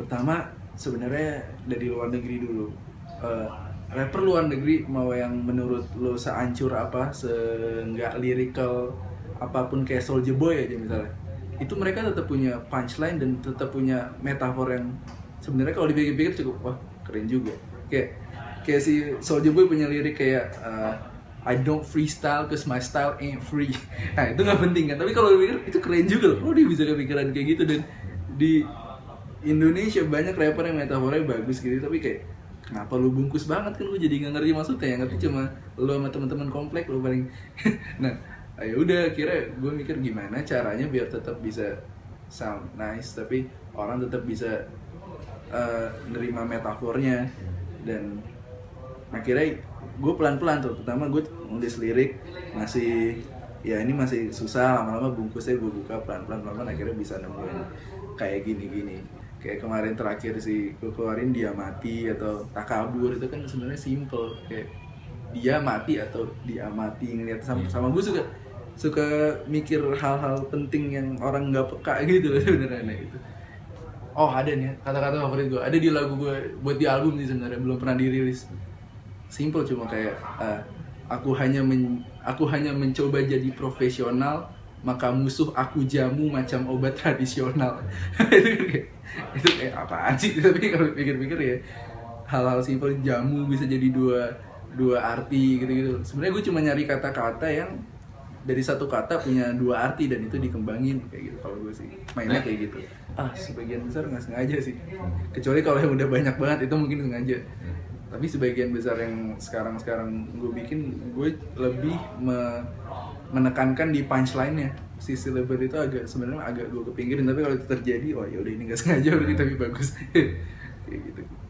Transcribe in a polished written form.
pertama sebenarnya dari luar negeri dulu. Eh, Rapper luar negeri mau yang menurut lo seancur apa, seenggak lyrical apapun kayak Soulja Boy aja misalnya, itu mereka tetap punya punchline dan tetap punya metafor yang sebenarnya kalau dipikir-pikir cukup wah keren juga. Kayak si Soulja Boy punya lirik kayak I don't freestyle cause my style ain't free. Nah itu nggak penting kan, tapi kalau dipikir itu keren juga loh. Oh dia bisa kepikiran kayak gitu. Dan di Indonesia banyak rapper yang metafornya bagus gitu, tapi kayak kenapa lu bungkus banget kan, lu jadi nggak ngerti maksudnya, yang ngerti cuma lu sama teman-teman komplek lu paling. Nah ya udah kira gue mikir gimana caranya biar tetap bisa sound nice tapi orang tetap bisa nerima metafornya. Dan akhirnya gue pelan-pelan tuh, pertama gue nulis lirik masih ya ini masih susah, lama-lama bungkusnya gue buka pelan-pelan akhirnya bisa nemuin kayak gini-gini. Kayak kemarin terakhir sih gue keluarin dia mati atau takabur, itu kan sebenarnya simple, kayak dia mati atau dia mati ngeliat sama gue suka mikir hal-hal penting yang orang nggak peka gitu sebenarnya gitu. Oh ada nih kata-kata favorit gue, ada di lagu gue buat di album sih sebenarnya, belum pernah dirilis. Simple cuma kayak aku hanya mencoba jadi profesional, maka musuh aku jamu macam obat tradisional. itu kayak apaan sih? Tapi kalau pikir-pikir ya hal-hal simpel, jamu bisa jadi dua arti gitu-gitu. Sebenarnya gue cuma nyari kata-kata yang dari satu kata punya dua arti dan itu dikembangin kayak gitu. Kalau gue sih mainnya kayak gitu. Sebagian besar nggak sengaja sih. Kecuali kalau yang udah banyak banget itu mungkin sengaja. Tapi sebagian besar yang sekarang gue bikin, gue lebih menekankan di punchline-nya. Si syllable itu sebenarnya agak gue kepinggirin, tapi kalau itu terjadi, oh ya udah ini nggak sengaja berarti tapi bagus. Kayak gitu.